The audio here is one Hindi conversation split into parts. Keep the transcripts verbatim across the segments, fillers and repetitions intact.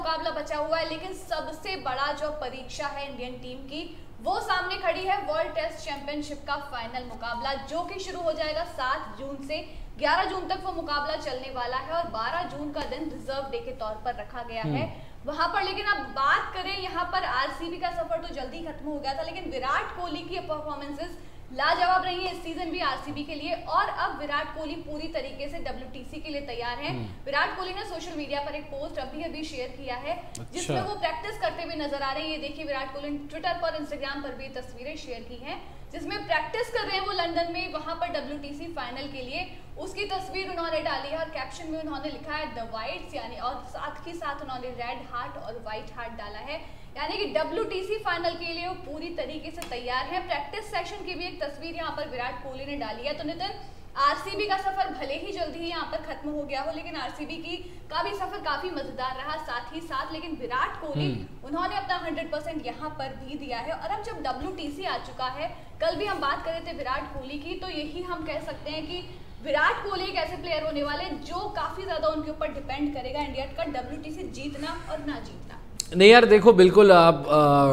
मुकाबला बचा हुआ है, लेकिन सबसे बड़ा जो परीक्षा है इंडियन टीम की वो सामने खड़ी है। वर्ल्ड टेस्ट चैंपियनशिप का फाइनल मुकाबला जो कि शुरू हो जाएगा सात जून से ग्यारह जून तक वो मुकाबला चलने वाला है और बारह जून का दिन रिजर्व डे के तौर पर रखा गया है वहां पर। लेकिन अब बात करें यहाँ पर आरसीबी का सफर तो जल्दी खत्म हो गया था, लेकिन विराट कोहली की परफॉर्मेंसेस लाजवाब रही है इस सीजन भी आरसीबी के लिए। और अब विराट कोहली पूरी तरीके से डब्ल्यूटीसी के लिए तैयार हैं। विराट कोहली ने सोशल मीडिया पर एक पोस्ट अभी अभी शेयर किया है जिसमें वो प्रैक्टिस करते हुए नजर आ रहे हैं। ये देखिए, विराट कोहली ने ट्विटर पर, इंस्टाग्राम पर भी तस्वीरें शेयर की हैं जिसमें प्रैक्टिस कर रहे हैं वो लंदन में, वहां पर डब्ल्यूटीसी फाइनल के लिए। उसकी तस्वीर उन्होंने डाली है और कैप्शन में उन्होंने लिखा है द वाइट्स, यानी और साथ ही साथ उन्होंने रेड हार्ट और व्हाइट हार्ट डाला है, यानी कि डब्ल्यूटीसी फाइनल के लिए वो पूरी तरीके से तैयार है। प्रैक्टिस सेशन की भी एक तस्वीर यहाँ पर विराट कोहली ने डाली है। तो नितिन, आरसीबी का सफर भले ही जल्दी ही यहाँ पर खत्म हो गया हो, लेकिन आरसीबी की का भी सफर काफी मजेदार रहा साथ ही साथ। लेकिन विराट कोहली उन्होंने अपना हंड्रेड परसेंट यहाँ पर भी दिया है। और अब जब डब्ल्यूटीसी आ चुका है, कल भी हम बात कर रहे थे विराट कोहली की, तो यही हम कह सकते हैं कि विराट कोहली एक ऐसे प्लेयर होने वाले जो काफी ज्यादा उनके ऊपर डिपेंड करेगा इंडिया का डब्ल्यूटीसी जीतना और ना जीतना। नहीं यार देखो, बिल्कुल आप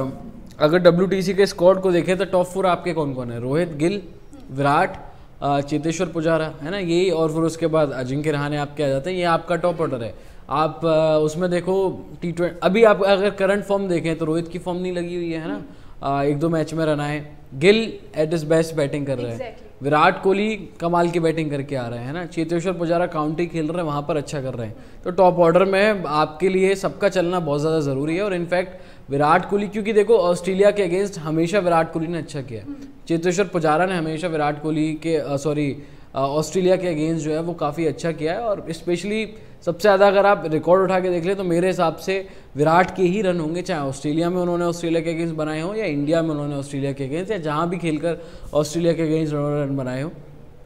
आ, अगर डब्ल्यूटीसी के स्क्वाड को देखें तो टॉप फोर आपके कौन कौन है? रोहित, गिल, विराट, चेतेश्वर पुजारा, है ना, यही, और फिर उसके बाद अजिंक्य रहाणे आपके आ जाते हैं। ये आपका टॉप ऑर्डर है। आप आ, उसमें देखो टी ट्वेंटी, अभी आप अगर करंट फॉर्म देखें तो रोहित की फॉर्म नहीं लगी हुई है, है ना, आ, एक दो मैच में रन आए। Gill at his best batting कर रहे हैं exactly. विराट कोहली कमाल की बैटिंग करके आ रहे हैं, है ना, चेतेश्वर पुजारा काउंटी खेल रहे हैं, वहाँ पर अच्छा कर रहे हैं। तो टॉप ऑर्डर में आपके लिए सबका चलना बहुत ज़्यादा ज़रूरी है। और इनफैक्ट विराट कोहली, क्योंकि देखो ऑस्ट्रेलिया के अगेंस्ट हमेशा विराट कोहली ने अच्छा किया, चेतेश्वर पुजारा ने हमेशा विराट कोहली के सॉरी ऑस्ट्रेलिया के अगेंस्ट जो है वो काफ़ी अच्छा किया है। और स्पेशली सबसे ज़्यादा अगर आप रिकॉर्ड उठा के देख लें तो मेरे हिसाब से विराट के ही रन होंगे, चाहे ऑस्ट्रेलिया में उन्होंने ऑस्ट्रेलिया के अगेंस्ट बनाए हो या इंडिया में उन्होंने ऑस्ट्रेलिया के अगेंस्ट या जहाँ भी खेलकर ऑस्ट्रेलिया के अगेंस्ट उन्होंने रन बनाए हो।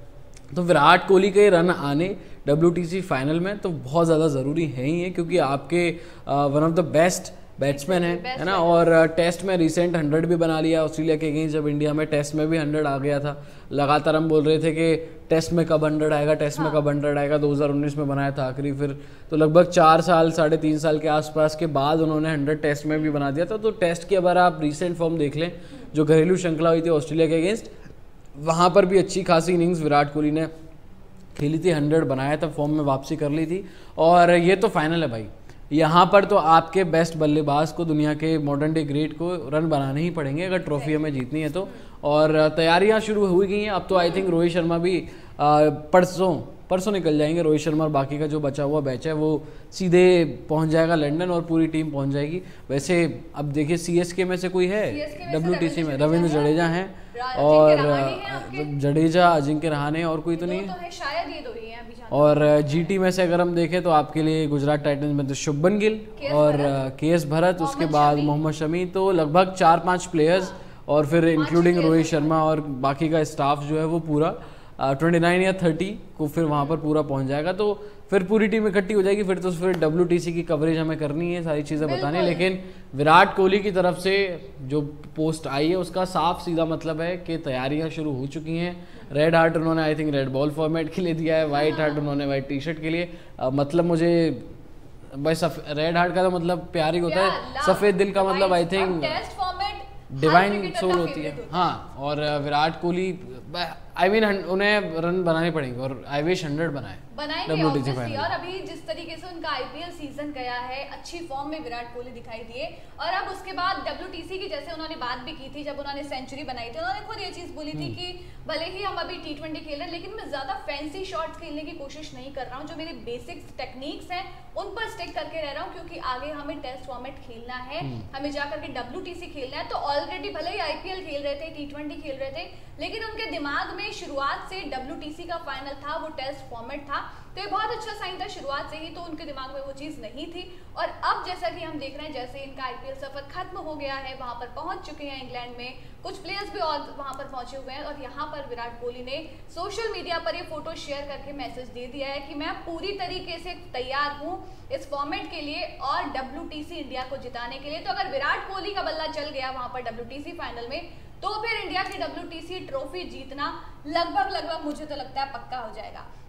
तो विराट कोहली के रन आने डब्ल्यूटीसी फाइनल में तो बहुत ज़्यादा ज़रूरी है ही है, क्योंकि आपके one of the best batsman है, है ना। और टेस्ट में रिसेंट हंड्रेड भी बना लिया ऑस्ट्रेलिया के अगेंस्ट, जब इंडिया में टेस्ट में भी हंड्रेड आ गया था। लगातार हम बोल रहे थे कि टेस्ट में कब हंड्रेड आएगा, टेस्ट में कब हंड्रेड आएगा, दो हज़ार उन्नीस में बनाया था आखिरी, फिर तो लगभग चार साल साढ़े तीन साल के आसपास के बाद उन्होंने हंड्रेड टेस्ट में भी बना दिया था। तो टेस्ट की अगर आप रिसेंट फॉर्म देख लें, जो घरेलू श्रृंखला हुई थी ऑस्ट्रेलिया के अगेंस्ट, वहाँ पर भी अच्छी खासी इनिंग्स विराट कोहली ने खेली थी, हंड्रेड बनाया था, फॉर्म में वापसी कर ली थी। और ये तो फाइनल है भाई, यहाँ पर तो आपके बेस्ट बल्लेबाज को, दुनिया के मॉडर्न डे ग्रेट को रन बनाने ही पड़ेंगे अगर ट्रॉफी हमें जीतनी है तो। और तैयारियाँ शुरू हो गई हैं अब तो। आई थिंक रोहित शर्मा भी परसों परसों निकल जाएंगे। रोहित शर्मा और बाकी का जो बचा हुआ बैच है वो सीधे पहुंच जाएगा लंदन और पूरी टीम पहुंच जाएगी। वैसे अब देखिए सीएसके में से कोई है डब्ल्यूटीसी में? रविंद्र जडेजा हैं और जडेजा, अजिंक्य रहाणे, और कोई तो नहीं है शायद, ये दो ही हैं। और जीटी में से अगर हम देखें तो आपके लिए गुजरात टाइटंस में तो शुभमन गिल और के एस भरत, उसके बाद मोहम्मद शमी, तो लगभग चार पांच प्लेयर्स, और फिर इंक्लूडिंग रोहित शर्मा और बाकी का स्टाफ जो है वो पूरा ट्वेंटी नाइन या थर्टी को फिर वहाँ पर पूरा पहुँच जाएगा। तो फिर पूरी टीम इकट्ठी हो जाएगी। फिर तो फिर डब्ल्यूटीसी की कवरेज हमें करनी है, सारी चीज़ें बतानी है। लेकिन विराट कोहली की तरफ से जो पोस्ट आई है उसका साफ सीधा मतलब है कि तैयारियां शुरू हो चुकी हैं। रेड हार्ट उन्होंने I think red ball format के लिए दिया है, वाइट हार्ट उन्होंने वाइट टी शर्ट के लिए। आ, मतलब मुझे भाई रेड हार्ट का तो मतलब प्यार ही होता है, सफ़ेद दिल का मतलब आई थिंक डिवाइन सोल होती है। हाँ, और विराट कोहली आई मीन उन्हें रन बनाने पड़ेंगे और आई विश हंड्रेड बनाए बनाएंगे। और अभी जिस तरीके से उनका आईपीएल सीजन गया है, अच्छी फॉर्म में विराट कोहली दिखाई दिए। और अब उसके बाद डब्ल्यूटीसी की जैसे उन्होंने बात भी की थी, जब उन्होंने सेंचुरी बनाई थी, उन्होंने खुद ये चीज बोली थी कि भले ही हम अभी टी ट्वेंटी खेल रहे हैं, लेकिन मैं ज्यादा फैंसी शॉट्स खेलने की कोशिश नहीं कर रहा हूँ। जो मेरे बेसिक्स टेक्निक्स हैं उन पर स्टिक करके रह रहा हूँ, क्योंकि आगे हमें टेस्ट फॉर्मेट खेलना है, हमें जाकर के डब्ल्यूटीसी खेलना है। तो ऑलरेडी भले ही आईपीएल खेल रहे थे, टी ट्वेंटी खेल रहे थे, लेकिन उनके दिमाग में शुरुआत से डब्ल्यूटीसी का फाइनल था, वो टेस्ट फॉर्मेट था। तो ये बहुत अच्छा साइन था शुरुआत से ही, तो उनके दिमाग में वो चीज़ नहीं थी। और अब जैसा कि हम देख रहे हैं, जैसे इनका आईपीएल सफर खत्म हो गया है, वहां पर पहुंच चुके हैं इंग्लैंड में, कुछ प्लेयर्स भी और वहां पर पहुंचे हुए हैं। और यहाँ पर विराट कोहली ने सोशल मीडिया पर ये फोटो शेयर करके मैसेज दे दिया है कि मैं पूरी तरीके से तैयार हूँ इस फॉर्मेट के लिए और डब्ल्यूटीसी इंडिया को जिताने के लिए। तो अगर विराट कोहली का बल्ला चल गया वहां पर डब्ल्यूटीसी फाइनल में, तो फिर इंडिया की डब्ल्यूटीसी ट्रॉफी जीतना लगभग लगभग मुझे तो लगता है पक्का हो जाएगा।